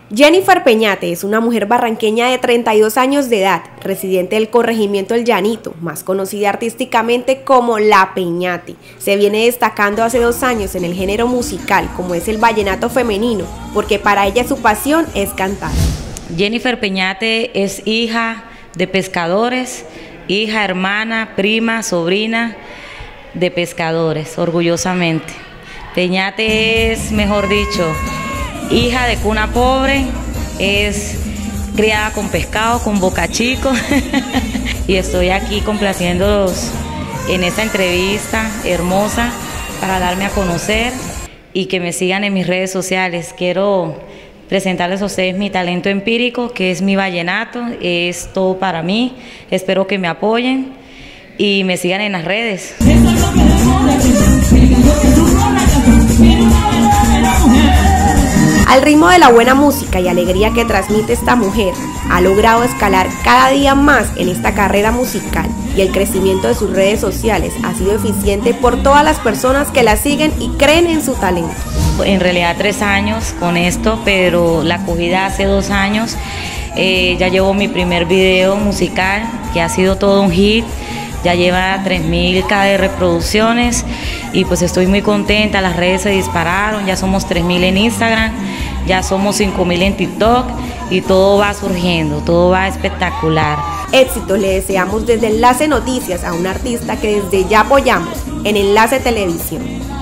Jennifer Peñate es una mujer barranqueña de 32 años de edad, residente del corregimiento El Llanito, más conocida artísticamente como La Peñate. Se viene destacando hace 2 años en el género musical, como es el vallenato femenino, porque para ella su pasión es cantar. Jennifer Peñate es hija de pescadores, hija, hermana, prima, sobrina de pescadores, orgullosamente. Peñate es, mejor dicho, hija de cuna pobre, es criada con pescado, con boca chico y estoy aquí complaciéndolos en esta entrevista hermosa para darme a conocer y que me sigan en mis redes sociales. Quiero presentarles a ustedes mi talento empírico, que es mi vallenato, es todo para mí. Espero que me apoyen y me sigan en las redes. Al ritmo de la buena música y alegría que transmite esta mujer, ha logrado escalar cada día más en esta carrera musical y el crecimiento de sus redes sociales ha sido eficiente por todas las personas que la siguen y creen en su talento. En realidad 3 años con esto, pero la acogida hace 2 años. Ya llevo mi primer video musical, que ha sido todo un hit. Ya lleva 3.000 de reproducciones y pues estoy muy contenta, las redes se dispararon, ya somos 3.000 en Instagram, ya somos 5.000 en TikTok y todo va surgiendo, todo va espectacular. Éxito le deseamos desde Enlace Noticias a un artista que desde ya apoyamos en Enlace Televisión.